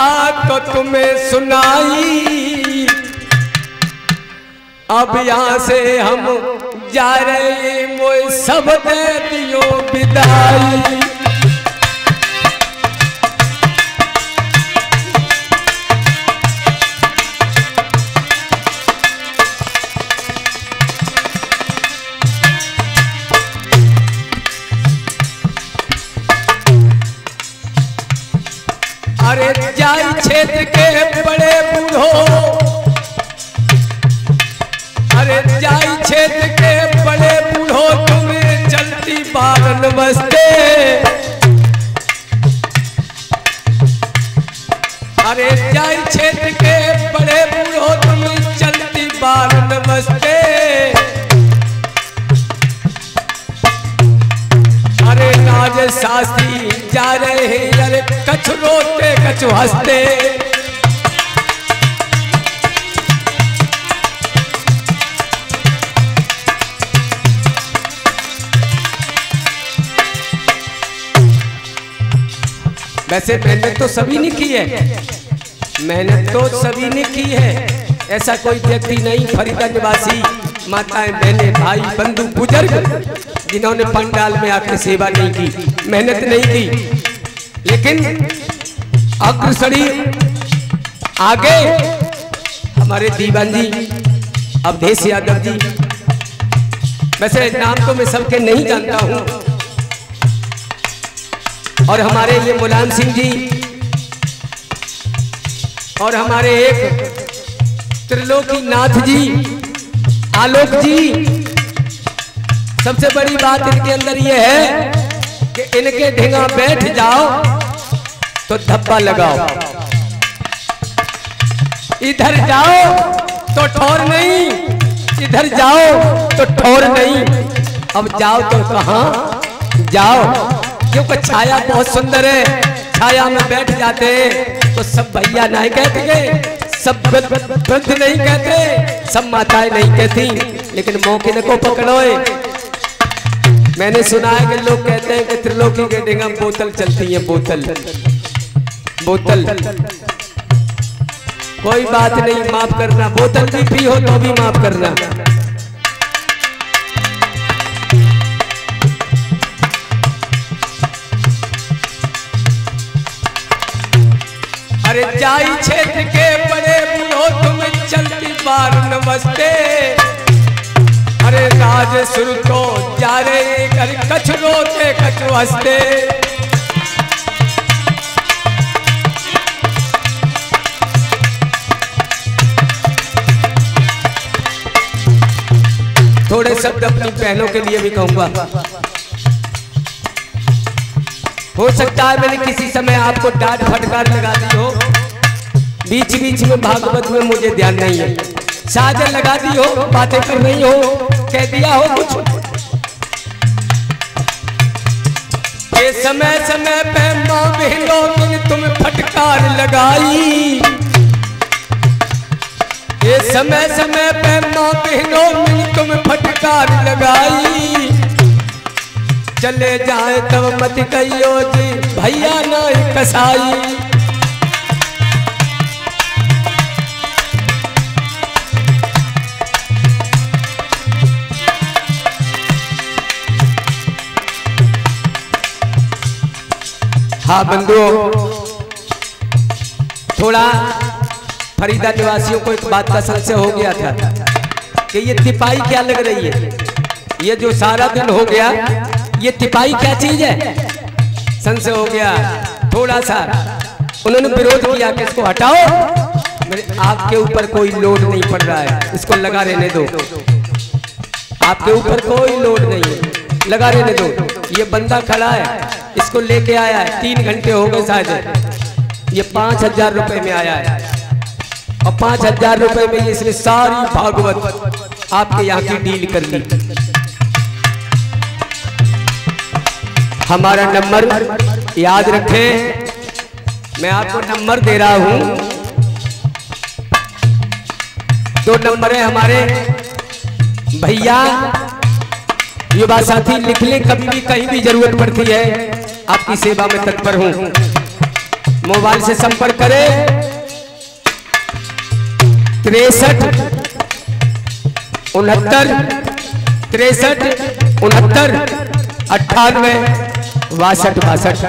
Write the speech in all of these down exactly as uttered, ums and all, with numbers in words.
तो तुम्हें सुनाई। अब यहाँ से हम जा रहे मोए सब दे दियो विदाई। अरे जाई क्षेत्र के बड़े बूढ़ो, अरे जाई क्षेत्र के बड़े बूढ़ो तुम्हें चलती बारन बसते। अरे जाई क्षेत्र के बड़े बूढ़ो तुम्हें चलती बारन बसते। अरे राज शास्त्री जा रहे हैं, अरे कछु रोते कछु हंसते। वैसे मेहनत तो सभी ने की है, मेहनत तो सभी ने की है। ऐसा कोई व्यक्ति नहीं फरीदा निवासी माताएं बहनें भाई बंधु बुजुर्ग जिन्होंने पंडाल में आकर सेवा नहीं की, मेहनत नहीं की। लेकिन अग्रसरी आगे हमारे दीवान जी अवधेश यादव जी, वैसे नाम तो मैं सबके नहीं जानता हूं, और हमारे ये मुलायम सिंह जी, और हमारे एक त्रिलोकी नाथ जी, आलोक जी। सबसे बड़ी बात इनके अंदर ये है कि इनके ढेंगा बैठ जाओ तो धब्बा लगाओ, इधर जाओ तो ठोर नहीं, इधर जाओ तो ठोर नहीं। अब जाओ तो कहां जाओ, क्योंकि छाया बहुत सुंदर है, छाया में बैठ जाते तो सब भैया नहीं कहते, सब वृद्ध नहीं कहते, सब माताएं नहीं कहती, लेकिन मौके को पकड़ोए। मैंने सुना है कि लोग कहते हैं कि त्रिलोकी के ढेंगा बोतल चलती है, बोतल बोतल। कोई बात नहीं, माफ करना, बोतल भी पी हो तो भी माफ करना। अरे जाई क्षेत्र के बड़े बूढ़ो तुम चलती बार नमस्ते। अरे राज सुर तो जा रहे कर कछु रोते कछु हंसते। थोड़े शब्द अपनी बहनों के लिए भी कहूंगा। हो सकता है मैंने किसी समय आपको डांट फटकार लगा दी हो, बीच बीच में भागवत में मुझे ध्यान नहीं है, शायद लगा दी हो, बातें कर रही हो, कह दिया हो कुछ। ये समय समय पे माँ बहनों ने तुम्हें फटकार लगाई। ये समय समय पे माँ बहनों ने तुम्हें फटकार लगाई। चले जाए तब मत कहियो जी भैया नहीं कसाई। हाँ बंधुओं, थोड़ा फरीदा निवासियों को एक बात का संशय हो गया था कि ये तिपाई क्या लग रही है, ये जो सारा दिन हो गया ये तिपाई क्या चीज है, संशय हो गया थोड़ा सा। उन्होंने विरोध किया कि इसको हटाओ, मेरे आपके ऊपर कोई लोड नहीं पड़ रहा है, इसको लगा रहने दो, आपके ऊपर कोई लोड नहीं है, लगा रहने दो। ये बंदा खड़ा है, इसको लेके आया है, तीन घंटे हो गए शायद, ये पांच हजार रुपए में आया है, और पांच हजार रुपए में इसने सारी भागवत आपके यहाँ की डील कर ली। हमारा नंबर याद रखें, मैं आपको नंबर दे रहा हूं, दो नंबर है हमारे भैया, युवा साथी लिख लें, कभी भी कहीं भी जरूरत पड़ती है आपकी सेवा में तत्पर हूं। मोबाइल से संपर्क करें। तिरसठ उनहत्तर तिरसठ उनहत्तर अट्ठानवे बासठ बासठ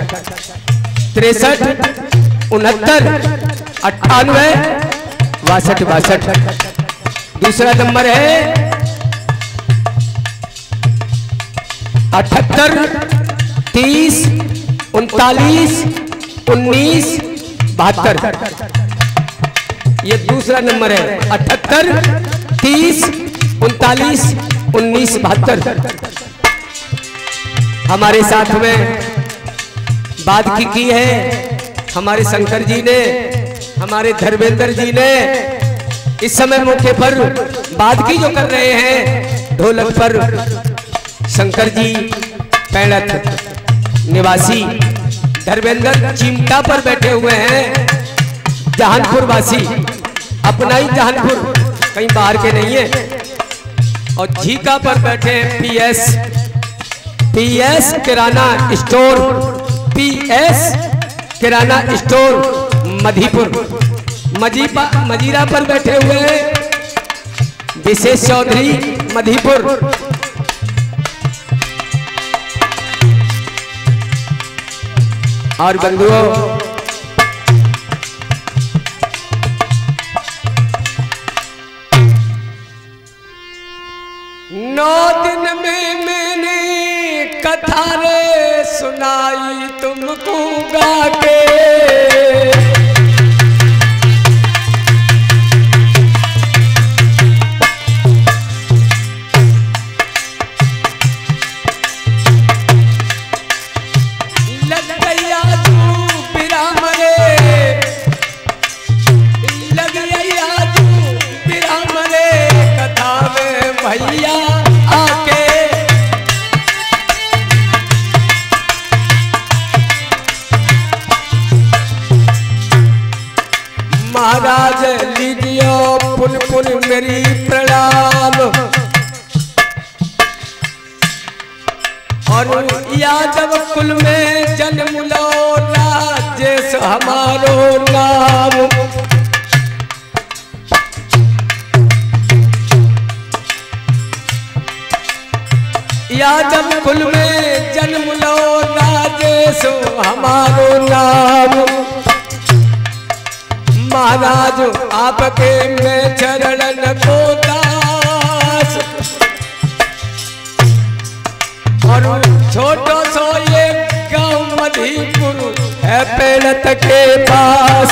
तिरसठ उनहत्तर अट्ठानवे बासठ बासठ। दूसरा नंबर है अठहत्तर तीस उनतालीस उन्नीस बहत्तर। ये दूसरा नंबर है अठहत्तर तीस उनतालीस उन्नीस बहत्तर। हमारे साथ में बात की की है हमारे शंकर जी ने, हमारे धर्मेंद्र जी ने। इस समय मौके पर बात की जो कर रहे हैं ढोलक पर शंकर जी पैणत निवासी, धर्मेंद्र चिमटा पर बैठे हुए हैं, जहानपुर वासी, अपना ही जहानपुर, कहीं बाहर के नहीं है। और झीका पर बैठे हैं PS PS kirana store, PS kirana store Madhipur, मजीपा मजीरा पर बैठे हुए हैं विशेष चौधरी मधीपुर। और बंधुओं नौ दिन में मैंने कथा रे सुनाई तुमको गा के, भैया आके महाराज लीजियो पुन पुन मेरी प्रणाम। और यादव कुल में जन्म लो राजेश हमारो नाम। यादव कुल में जन्म लो राजेश हमारो नाम। महाराज आपके में चरण को दास। और छोटो सो ये गांव मधीपुर है पैणत के पास।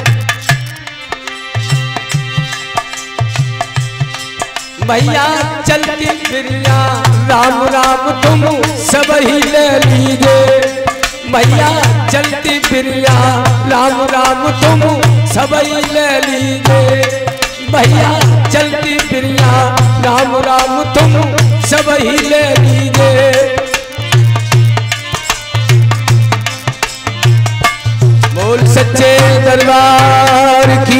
भैया चलती फिरिया राम राम तुम सब ही ले लीजिए। भैया चलती फिरिया राम राम तुम सब ही ले लीजिए। भैया चलती फिरिया राम राम तुम सब ही ले लीजिए। बोल सच्चे दरबार की।